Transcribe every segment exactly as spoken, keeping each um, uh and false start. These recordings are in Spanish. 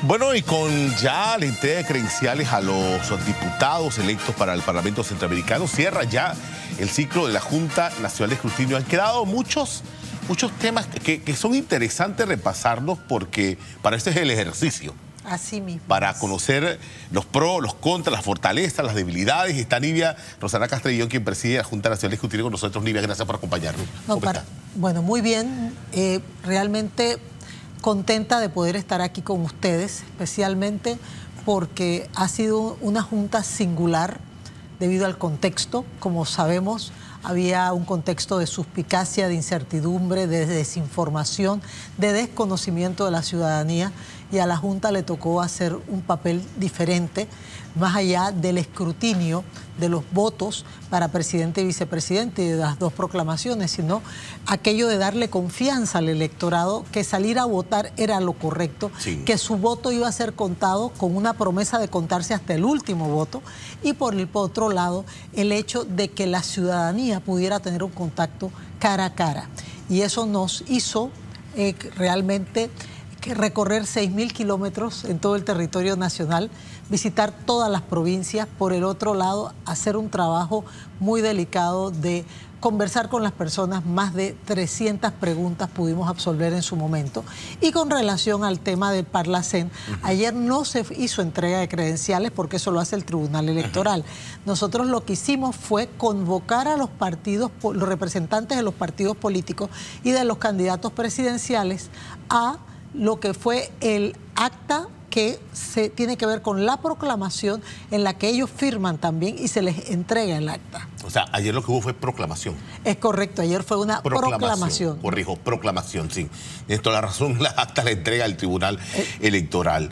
Bueno, y con ya la entrega de credenciales a los diputados electos para el Parlamento Centroamericano, cierra ya el ciclo de la Junta Nacional de Escrutinio. Han quedado muchos, muchos temas que, que son interesantes repasarlos porque para este es el ejercicio. Así mismo. Para conocer los pros, los contras, las fortalezas, las debilidades. Está Nivia Rosana Castrillón, quien preside la Junta Nacional de Escrutinio con nosotros. Nivia, gracias por acompañarnos. No, para, bueno, muy bien. Eh, realmente contenta de poder estar aquí con ustedes, especialmente porque ha sido una junta singular debido al contexto. Como sabemos, había un contexto de suspicacia, de incertidumbre, de desinformación, de desconocimiento de la ciudadanía, y a la Junta le tocó hacer un papel diferente, más allá del escrutinio de los votos para presidente y vicepresidente y de las dos proclamaciones, sino aquello de darle confianza al electorado que salir a votar era lo correcto, sí, que su voto iba a ser contado con una promesa de contarse hasta el último voto, y por el por otro lado el hecho de que la ciudadanía pudiera tener un contacto cara a cara, y eso nos hizo eh, realmente recorrer seis mil kilómetros en todo el territorio nacional, visitar todas las provincias, por el otro lado hacer un trabajo muy delicado de conversar con las personas. Más de trescientas preguntas pudimos absolver en su momento. Y con relación al tema del Parlacén, uh-huh, ayer no se hizo entrega de credenciales porque eso lo hace el Tribunal Electoral. Uh-huh. Nosotros lo que hicimos fue convocar a los partidos, los representantes de los partidos políticos y de los candidatos presidenciales a lo que fue el acta que se tiene que ver con la proclamación, en la que ellos firman también y se les entrega el acta. O sea, ayer lo que hubo fue proclamación. Es correcto, ayer fue una proclamación. proclamación. Corrijo, proclamación, sí. Tienes toda la razón, la acta la entrega al Tribunal eh. Electoral.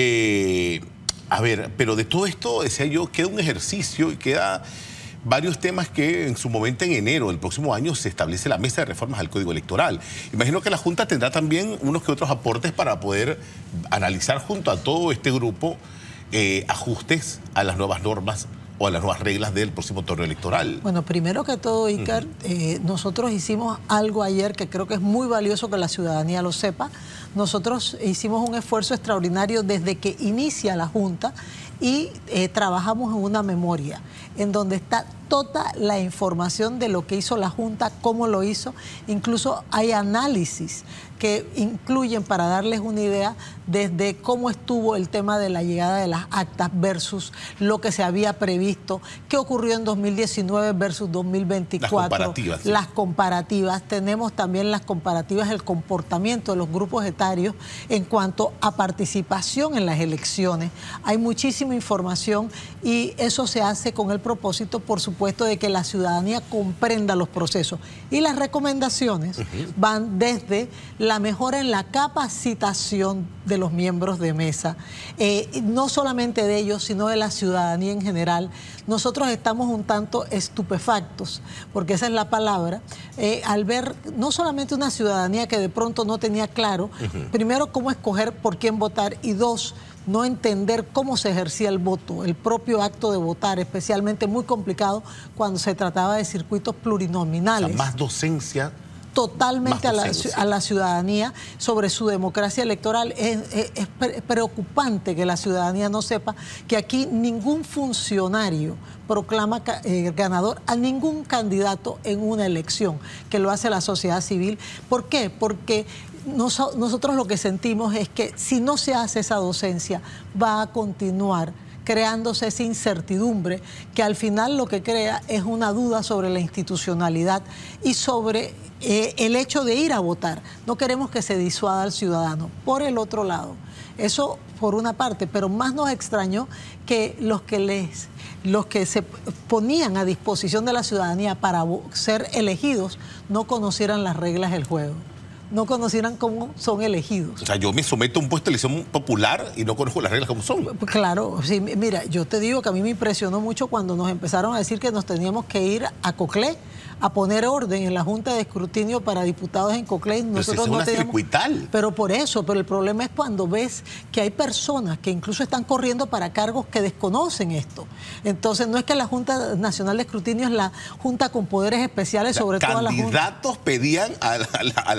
Eh, a ver, pero de todo esto, decía yo, queda un ejercicio y queda varios temas que en su momento, en enero del próximo año, se establece la mesa de reformas al Código Electoral. Imagino que la Junta tendrá también unos que otros aportes para poder analizar junto a todo este grupo eh, ajustes a las nuevas normas o a las nuevas reglas del próximo torneo electoral. Bueno, primero que todo, Iker, uh-huh, eh, nosotros hicimos algo ayer que creo que es muy valioso que la ciudadanía lo sepa. Nosotros hicimos un esfuerzo extraordinario desde que inicia la Junta y eh, trabajamos en una memoria en donde está toda la información de lo que hizo la Junta, cómo lo hizo. Incluso hay análisis que incluyen, para darles una idea, desde cómo estuvo el tema de la llegada de las actas versus lo que se había previsto, qué ocurrió en dos mil diecinueve versus dos mil veinticuatro. Las comparativas. Sí. Las comparativas. Tenemos también las comparativas del comportamiento de los grupos etarios en cuanto a participación en las elecciones. Hay muchísima información y eso se hace con el propósito, por supuesto, de que la ciudadanía comprenda los procesos. Y las recomendaciones uh-huh. van desde la mejora en la capacitación de los miembros de mesa, eh, no solamente de ellos, sino de la ciudadanía en general. Nosotros estamos un tanto estupefactos, porque esa es la palabra, eh, al ver no solamente una ciudadanía que de pronto no tenía claro, uh-huh. primero, cómo escoger por quién votar, y dos, no entender cómo se ejercía el voto, el propio acto de votar, especialmente muy complicado cuando se trataba de circuitos plurinominales. O sea, más docencia. Totalmente a la, a la ciudadanía sobre su democracia electoral. Es, es, es preocupante que la ciudadanía no sepa que aquí ningún funcionario proclama eh, ganador a ningún candidato en una elección, que lo hace la sociedad civil. ¿Por qué? Porque Nos, nosotros lo que sentimos es que si no se hace esa docencia, va a continuar creándose esa incertidumbre que al final lo que crea es una duda sobre la institucionalidad y sobre eh, el hecho de ir a votar. No queremos que se disuada al ciudadano. Por el otro lado, eso por una parte, pero más nos extrañó que los que les... los que se ponían a disposición de la ciudadanía para ser elegidos no conocieran las reglas del juego, no conocieran cómo son elegidos. O sea, yo me someto a un puesto de elección popular y no conozco las reglas como son. Claro, sí, mira, yo te digo que a mí me impresionó mucho cuando nos empezaron a decir que nos teníamos que ir a Coclé a poner orden en la Junta de Escrutinio para diputados en Coclé. Nosotros no teníamos... circuital. Pero por eso, pero el problema es cuando ves que hay personas que incluso están corriendo para cargos que desconocen esto. Entonces, no es que la Junta Nacional de Escrutinio es la Junta con poderes especiales sobre todas las juntas. ¿Candidatos pedían a la, a la, a la Junta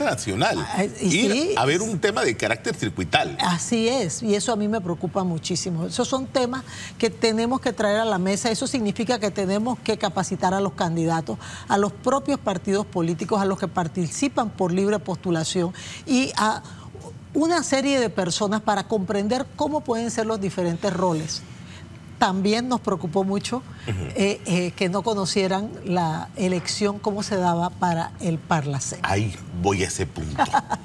nacional. Y Ir sí, a ver un tema de carácter circuital. Así es, y eso a mí me preocupa muchísimo. Esos son temas que tenemos que traer a la mesa. Eso significa que tenemos que capacitar a los candidatos, a los propios partidos políticos, a los que participan por libre postulación y a una serie de personas para comprender cómo pueden ser los diferentes roles. También nos preocupó mucho uh-huh. eh, eh, que no conocieran la elección, cómo se daba para el Parlacén. Ahí voy a ese punto.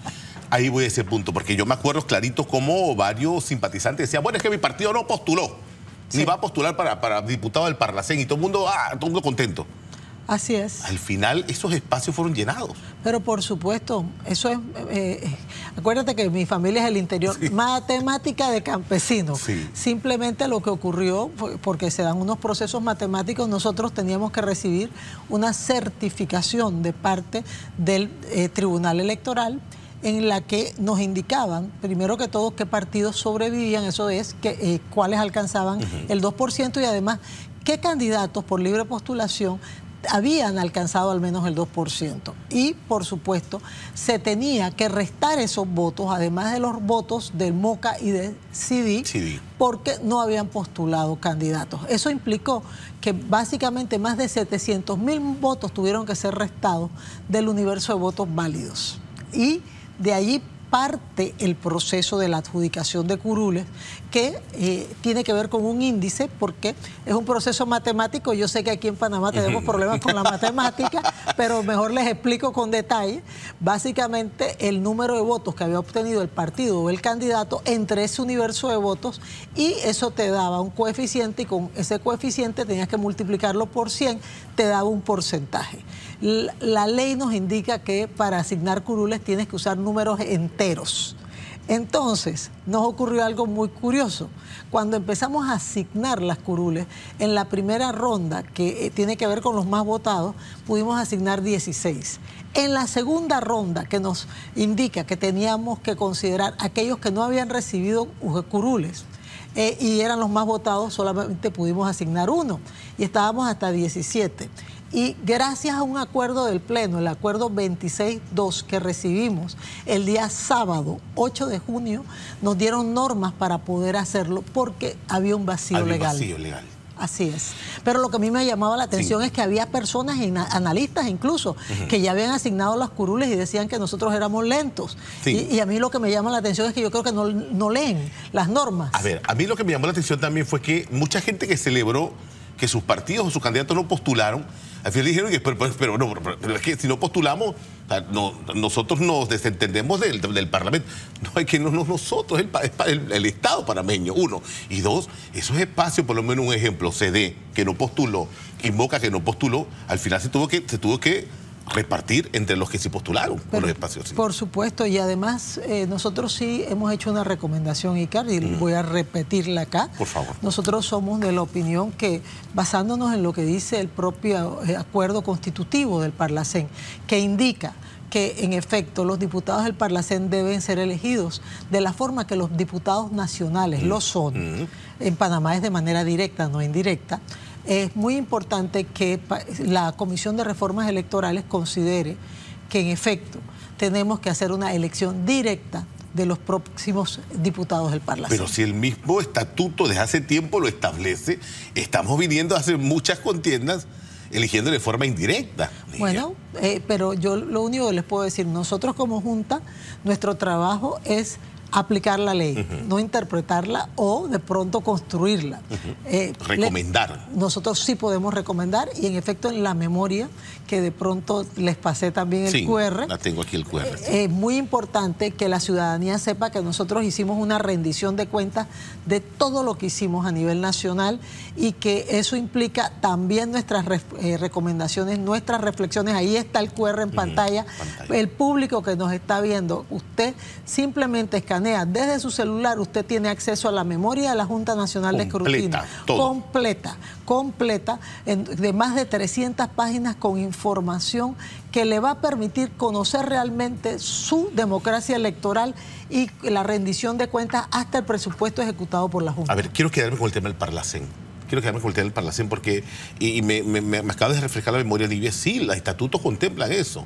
Ahí voy a ese punto, porque yo me acuerdo clarito como varios simpatizantes decían, bueno, es que mi partido no postuló, sí. ni va a postular para, para diputado del Parlacén, y todo el mundo, ah, todo el mundo contento. Así es. Al final esos espacios fueron llenados. Pero por supuesto, eso es, eh, acuérdate que mi familia es el interior, sí. matemática de campesinos. Sí. Simplemente lo que ocurrió, fue porque se dan unos procesos matemáticos, nosotros teníamos que recibir una certificación de parte del eh, Tribunal Electoral en la que nos indicaban, primero que todo, qué partidos sobrevivían, eso es, que, eh, cuáles alcanzaban uh-huh. el dos por ciento y además qué candidatos por libre postulación habían alcanzado al menos el dos por ciento. Y, por supuesto, se tenía que restar esos votos, además de los votos del MOCA y de C D I, C D I, porque no habían postulado candidatos. Eso implicó que básicamente más de setecientos mil votos tuvieron que ser restados del universo de votos válidos. Y de allí parte el proceso de la adjudicación de curules, que eh, tiene que ver con un índice, porque es un proceso matemático. Yo sé que aquí en Panamá tenemos problemas con la matemática, pero mejor les explico con detalle. Básicamente, el número de votos que había obtenido el partido o el candidato entre ese universo de votos, y eso te daba un coeficiente, y con ese coeficiente tenías que multiplicarlo por cien, te daba un porcentaje. La, la ley nos indica que para asignar curules tienes que usar números enteros. Entonces, nos ocurrió algo muy curioso. Cuando empezamos a asignar las curules, en la primera ronda, que eh, tiene que ver con los más votados, pudimos asignar dieciséis. En la segunda ronda, que nos indica que teníamos que considerar aquellos que no habían recibido curules, eh, y eran los más votados, solamente pudimos asignar uno, y estábamos hasta diecisiete. Y gracias a un acuerdo del Pleno, el acuerdo veintiséis dos que recibimos el día sábado, ocho de junio, nos dieron normas para poder hacerlo porque había un vacío había legal. vacío legal. Así es. Pero lo que a mí me llamaba la atención sí. es que había personas, analistas incluso, uh-huh. que ya habían asignado las curules y decían que nosotros éramos lentos. Sí. Y, y a mí lo que me llama la atención es que yo creo que no, no leen las normas. A ver, a mí lo que me llamó la atención también fue que mucha gente que celebró que sus partidos o sus candidatos no postularon, al final dijeron que, pero, pero, pero, no, pero, pero es que si no postulamos, no, nosotros nos desentendemos del, del Parlamento. No, hay que no, no nosotros, el, el, el Estado panameño, uno. Y dos, esos espacios, por lo menos un ejemplo, C D, que no postuló, y MOCA, que no postuló, al final se tuvo que, se tuvo que repartir entre los que sí postularon por los espacios. Sí. Por supuesto, y además eh, nosotros sí hemos hecho una recomendación, Icar, y mm. voy a repetirla acá. Por favor. Nosotros somos de la opinión que, basándonos en lo que dice el propio acuerdo constitutivo del Parlacén, que indica que en efecto los diputados del Parlacén deben ser elegidos de la forma que los diputados nacionales mm. lo son. Mm. En Panamá es de manera directa, no indirecta. Es muy importante que la Comisión de Reformas Electorales considere que en efecto tenemos que hacer una elección directa de los próximos diputados del Parlamento. Pero si el mismo estatuto desde hace tiempo lo establece, estamos viniendo a hacer muchas contiendas eligiendo de forma indirecta. Bueno, eh, pero yo lo único que les puedo decir, nosotros como Junta, nuestro trabajo es aplicar la ley, uh-huh. no interpretarla o de pronto construirla. Uh-huh. eh, Recomendar. Le, nosotros sí podemos recomendar, y en efecto en la memoria, que de pronto les pasé también el sí, cu erre. La tengo aquí el cu erre. Es eh, muy importante que la ciudadanía sepa que nosotros hicimos una rendición de cuentas de todo lo que hicimos a nivel nacional, y que eso implica también nuestras re, eh, recomendaciones, nuestras reflexiones. Ahí está el cu erre en uh-huh. pantalla. pantalla. El público que nos está viendo, usted simplemente escanea desde su celular, usted tiene acceso a la memoria de la Junta Nacional completa, de Escrutinio. Todo. Completa, completa, en, de más de trescientas páginas con información que le va a permitir conocer realmente su democracia electoral y la rendición de cuentas hasta el presupuesto ejecutado por la Junta. A ver, quiero quedarme con el tema del Parlacén. Quiero quedarme con el tema del Parlacén porque, y, y me, me, me acaba de refrescar la memoria, Livia, sí, los estatutos contemplan eso.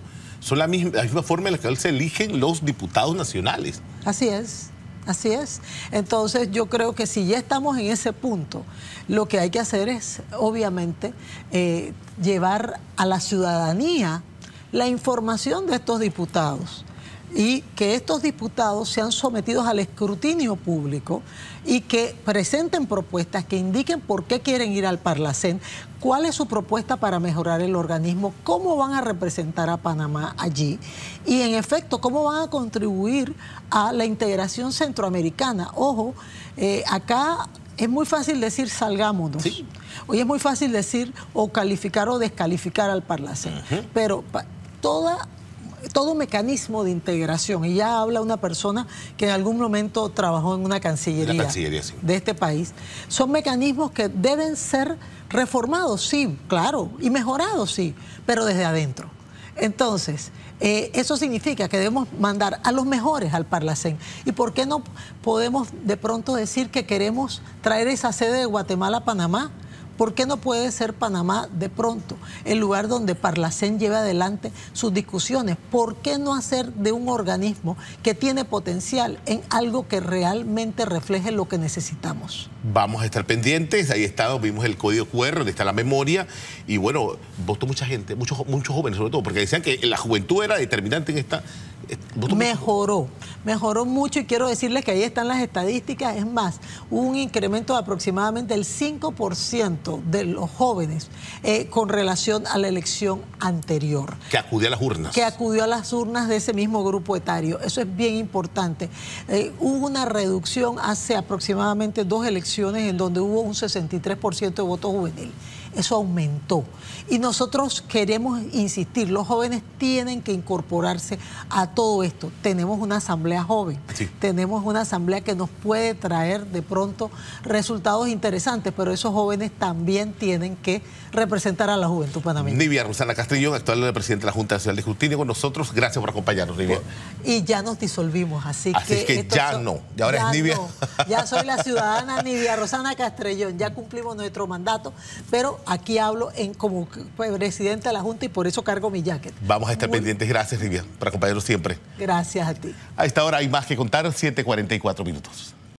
son la misma, la misma forma en la que se eligen los diputados nacionales. Así es. Así es. Entonces yo creo que si ya estamos en ese punto, lo que hay que hacer es, obviamente, eh, llevar a la ciudadanía la información de estos diputados y que estos diputados sean sometidos al escrutinio público y que presenten propuestas que indiquen por qué quieren ir al Parlacén, cuál es su propuesta para mejorar el organismo, cómo van a representar a Panamá allí y, en efecto, cómo van a contribuir a la integración centroamericana. Ojo, eh, acá es muy fácil decir salgámonos. Sí. Hoy es muy fácil decir o calificar o descalificar al Parlacén, uh-huh. pero pa, toda... todo mecanismo de integración, y ya habla una persona que en algún momento trabajó en una cancillería, la cancillería sí. de este país, son mecanismos que deben ser reformados, sí, claro, y mejorados, sí, pero desde adentro. Entonces, eh, eso significa que debemos mandar a los mejores al Parlacén. ¿Y por qué no podemos de pronto decir que queremos traer esa sede de Guatemala a Panamá? ¿Por qué no puede ser Panamá de pronto el lugar donde Parlacén lleve adelante sus discusiones? ¿Por qué no hacer de un organismo que tiene potencial en algo que realmente refleje lo que necesitamos? Vamos a estar pendientes, ahí está, vimos el código cu erre, donde está la memoria, y bueno, votó mucha gente, muchos, muchos jóvenes sobre todo, porque decían que la juventud era determinante en esta... Mejoró, mejoró mucho y quiero decirles que ahí están las estadísticas. Es más, hubo un incremento de aproximadamente el cinco por ciento de los jóvenes eh, con relación a la elección anterior. Que acudió a las urnas. Que acudió a las urnas de ese mismo grupo etario. Eso es bien importante. Eh, hubo una reducción hace aproximadamente dos elecciones en donde hubo un sesenta y tres por ciento de voto juvenil. Eso aumentó. Y nosotros queremos insistir, los jóvenes tienen que incorporarse a todo esto. Tenemos una asamblea joven, sí. tenemos una asamblea que nos puede traer de pronto resultados interesantes, pero esos jóvenes también tienen que representar a la juventud panameña. Nivia Rosana Castrillón, actual presidenta de la Junta Nacional de Escrutinio, con nosotros. Gracias por acompañarnos, Nivia. Y ya nos disolvimos, así, así que... es que ya son, no, y ahora ya es Nivia. No. Ya soy la ciudadana Nivia Rosana Castrillón, ya cumplimos nuestro mandato, pero aquí hablo en, como presidenta de la Junta y por eso cargo mi jacket. Vamos a estar Muy... pendientes. Gracias, Nivia, por acompañarnos siempre. Gracias a ti. A esta hora hay más que contar, siete cuarenta y cuatro minutos.